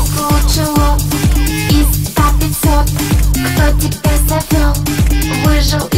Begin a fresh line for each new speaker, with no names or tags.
вдруг лучше лот из 100-500. Кто тебя завел, выжил